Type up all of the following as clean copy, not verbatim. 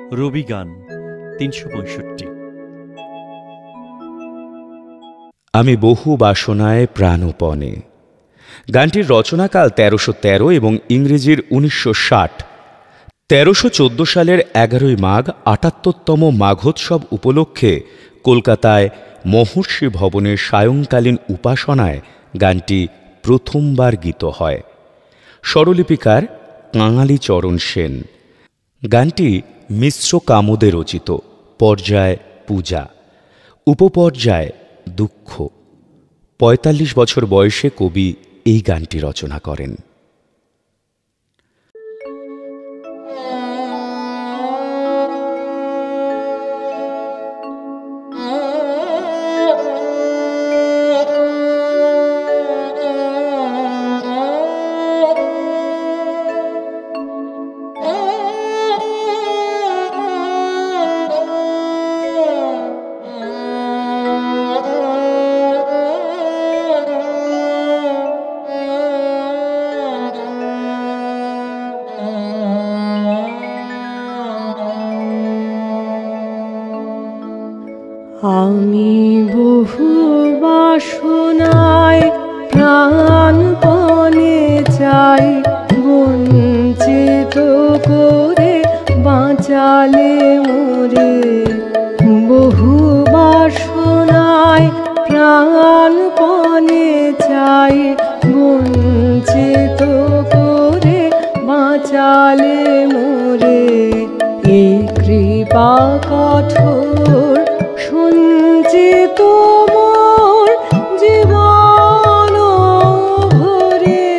রবি গান ৩৬৫। আমি বহু বাসনায় প্রাণপণে। গানটির রচনাকাল ১৩১৩ এবং ইংরেজির ১৯৬০। ১৩১৪ সালের ১১ই মাঘ ৭৮তম মাঘোৎসব উপলক্ষে কলকাতায় মহর্ষি ভবনের সায়ংকালীন উপাসনায় গানটি প্রথমবার গীত হয়। স্বরলিপিকার কাঙালি চরণ সেন। গানটি মিশ্র কামদে রচিত। পর্যায় পূজা, উপপর্যায় দুঃখ। ৪৫ বছর বয়সে কবি এই গানটি রচনা করেন। আমি বহু বাসনায় প্রাণপণে চাই, বঞ্চিত করে বাঁচালে মোরে। বহু বাসনায় প্রাণপণে চাই, বঞ্চিত করে বাঁচালে মোরে। এই কৃপা কঠোর সঞ্চিত মোর জীবন ভরে।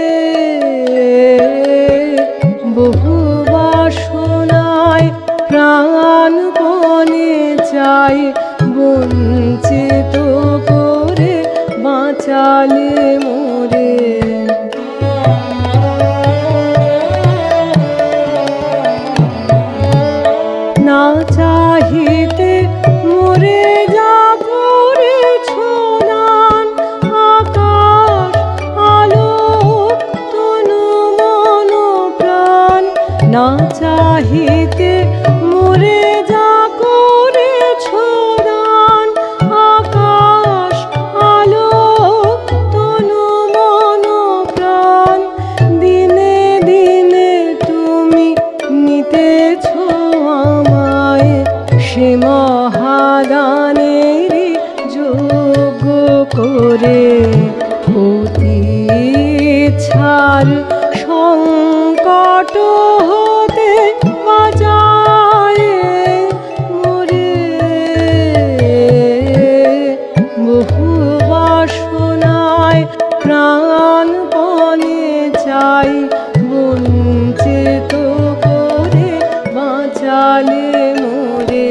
বহু বাসনায় প্রাণপণে চাই, বঞ্চিত করে বাঁচালে মোরে। না চাহিতে মোরে যা করেছো দান, আকাশ আলোক তনু মন প্রাণ। না চাহিতে মোরে যা করেছো দান, আকাশ আলোক তনু মন প্রাণ। দিনে দিনে তুমি নিতেছো আমায়, সে মহাদানেরই যোগ্য করে। অতি ইচ্ছার সংকট হতে বাঁচায় মোরে। বহু বাসনায় প্রাণপণে চাই, বঞ্চিত করে বাঁচালে মোরে।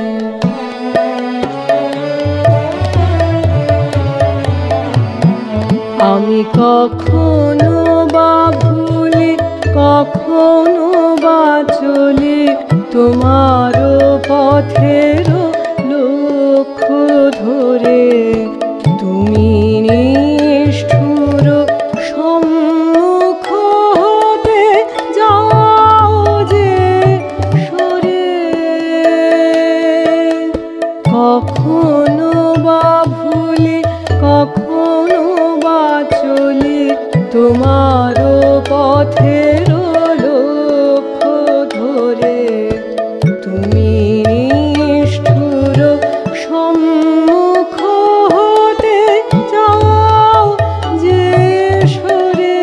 আমি কখনো বা ভুলে, কখনো বা চলে তোমার পথের লক্ষ্য ধরে। তুমি নিষ্ঠুর সম্মুখ হতে যাও যে সরে। কখনো বা ভুলে, কখনো বা চলে তোমার পথের লক্ষ্য ধরে। তুমি নিষ্ঠুর সম্মুখ হতে যাও যে সরে।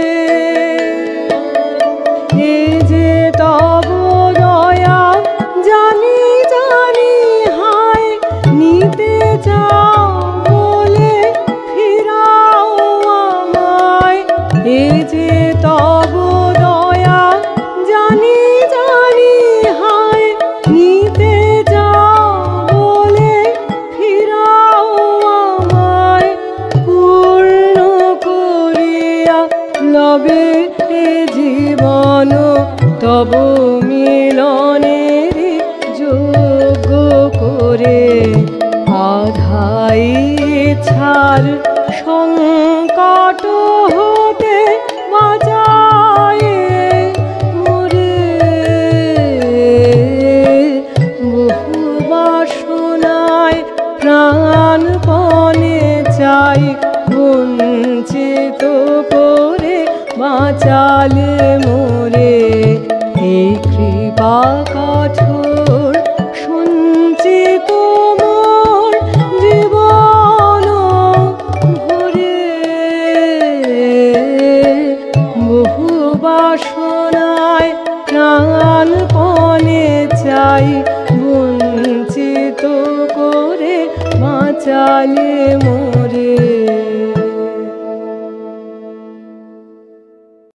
এ যে তব দয়া জানি জানি হায়, নিতে চাও বলে ফিরাও আমায়। এ যে তব দয়া জানি জানি হায়, বাঁচালে মোরে, এই কৃপা কঠোর সঞ্চিত মোর জীবন ভরে। বহু বাসনায় প্রাণপণে চাই, বঞ্চিত করে বাঁচালে মোরে।